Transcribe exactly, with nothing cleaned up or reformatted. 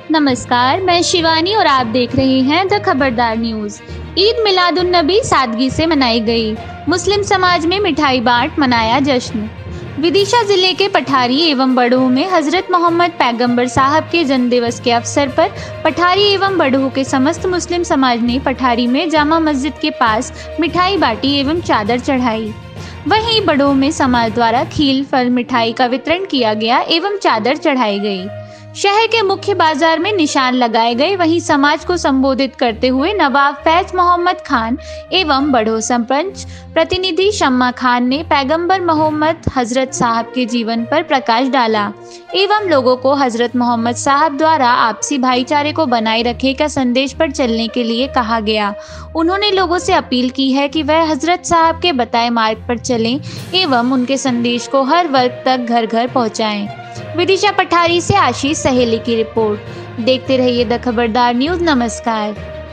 नमस्कार, मैं शिवानी और आप देख रहे हैं द खबरदार न्यूज। ईद मिलादुन्नबी सादगी से मनाई गई। मुस्लिम समाज में मिठाई बांट मनाया जश्न। विदिशा जिले के पठारी एवं बड़ूह में हजरत मोहम्मद पैगंबर साहब के जन्मदिवस के अवसर पर पठारी एवं बड़ूह के समस्त मुस्लिम समाज ने पठारी में जामा मस्जिद के पास मिठाई बांटी एवं चादर चढ़ाई। वहीं बड़ूह में समाज द्वारा खील फल मिठाई का वितरण किया गया एवं चादर चढ़ाई गई। शहर के मुख्य बाजार में निशान लगाए गए। वहीं समाज को संबोधित करते हुए नवाब फैज मोहम्मद खान एवं बड़ो सरपंच प्रतिनिधि शम्मा खान ने पैगंबर मोहम्मद हजरत साहब के जीवन पर प्रकाश डाला एवं लोगों को हजरत मोहम्मद साहब द्वारा आपसी भाईचारे को बनाए रखे का संदेश पर चलने के लिए कहा गया। उन्होंने लोगों से अपील की है कि वह हजरत साहब के बताए मार्ग पर चलें एवं उनके संदेश को हर वर्ग तक घर घर पहुँचाएं। विदिशा पठारी से आशीष सहेली की रिपोर्ट। देखते रहिए द खबरदार न्यूज। नमस्कार।